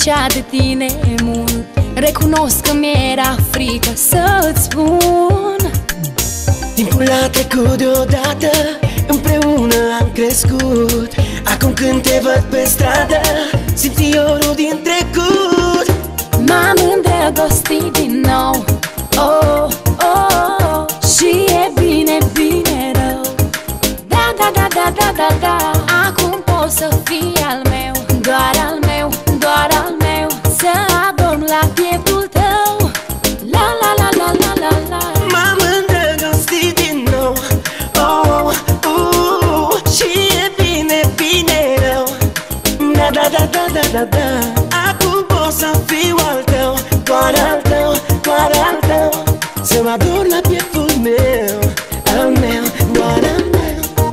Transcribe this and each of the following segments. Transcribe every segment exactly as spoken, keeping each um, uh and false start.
făcea de tine mult. Recunosc că mi-era frică să-ți spun. Timpul a trecut deodată, împreună am crescut. Acum când te văd pe stradă, simt fiorul din trecut. M-am îndrăgostit din nou, oh, oh, oh. Și e bine, bine rău. Da, da, da, da, da, da, da. Acum poți să fii al meu, doar al meu, doar al meu. Să adorm la pieptul tău. La, la, la, la, la, la, la. M-am îndrăgostit din nou, oh, uh, și e bine, bine rău. Da, da, da, da, da, da, da. Acum pot să fiu al tău, doar al tău, doar al tău. Să mă ador la pieptul meu, al meu, doar al meu.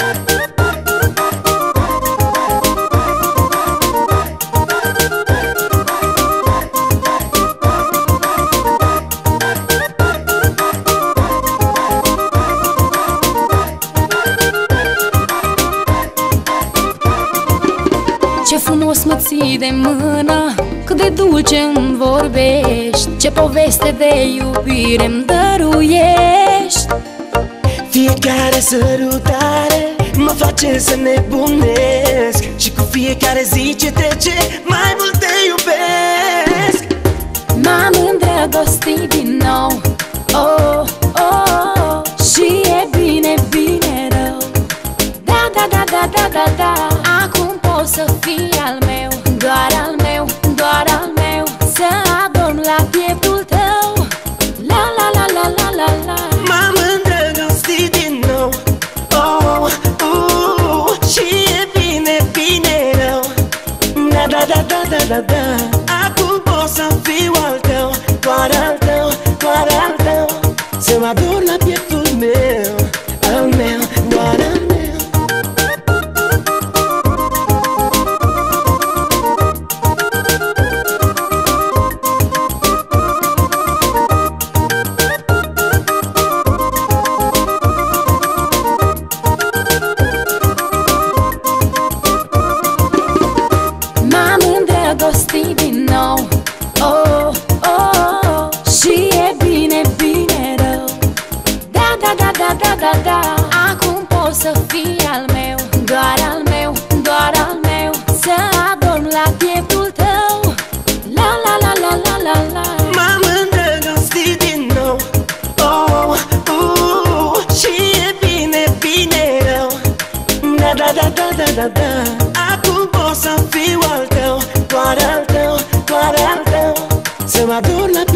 Ce frumos mă ții de mână, cât de dulce îmi vorbești. Ce poveste de iubire îmi dăruiești. Fiecare sărutare mă face să nebunesc. Și cu fiecare zi ce trece, mai mult te iubesc. M-am îndrăgostit din nou, oh, oh, oh. Și e bine, bine rău. Da, da, da, da, da, da, da. Acum poți să fii al meu, doar al meu, doar al meu. Să adorm la pieptul tău. La, la, la, la, la, la, la. M-am îndrăgostit din nou, oh, uh, și e bine, bine rău. Da, da, da, da, da, da, da. Acum pot să fiu al tău, doar al tău, doar al tău. Să mă ador la pieptul meu, al meu, doar al meu. Îndrăgostit din nou, oh, oh, oh. Și e bine, bine rău. Da, da, da, da, da, da, da. Acum poți să fii al meu, doar al meu, doar al meu. Să adorm la pieptul tău. La, la, la, la, la, la, la. M-am îndrăgostit din nou, oh, uh, și e bine, bine rău. Da, da, da, da, da, da, da. Acum pot să fiu al tău, doar al tău, doar al tău. Să mă ador la